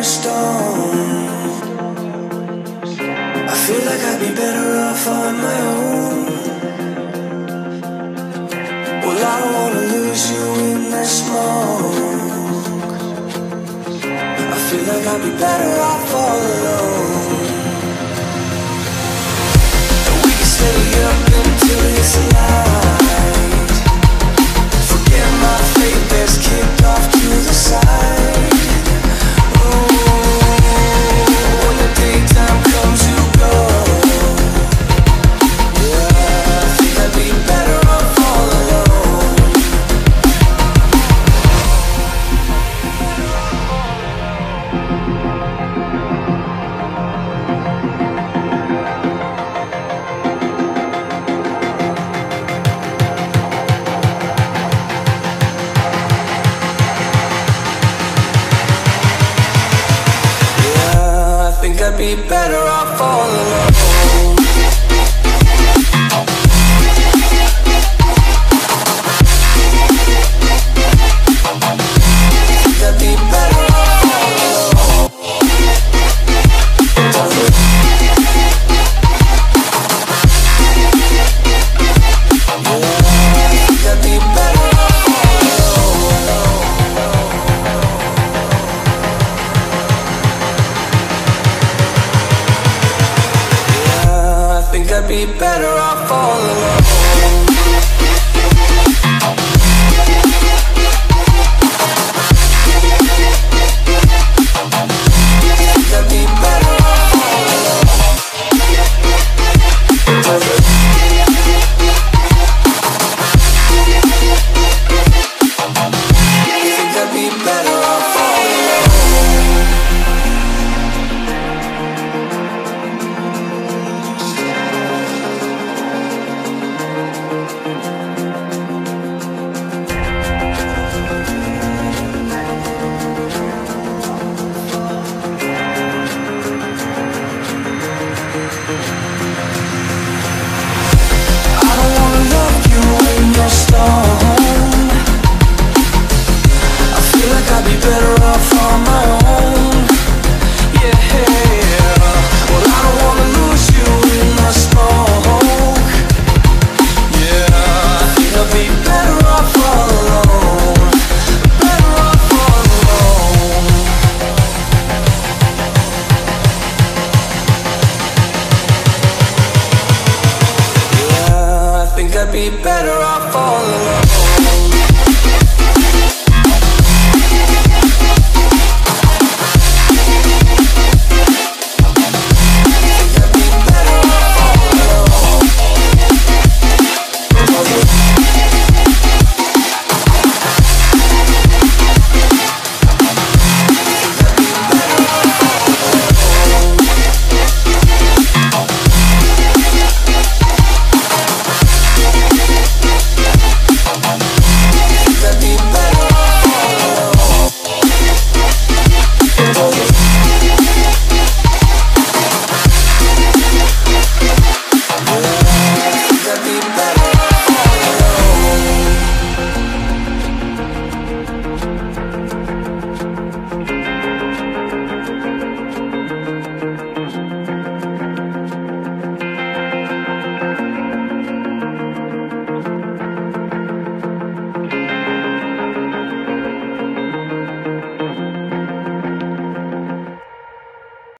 stone. I feel like I'd be better off on my own. Well, I don't wanna lose you in the smoke. I feel like I'd be better off all alone. And we can stay up until it's light. Forget my fate, let's kick off to the side. I'd be better off all alone. I'd be better off all alone. I'd be better off all alone. I'd be better off all alone.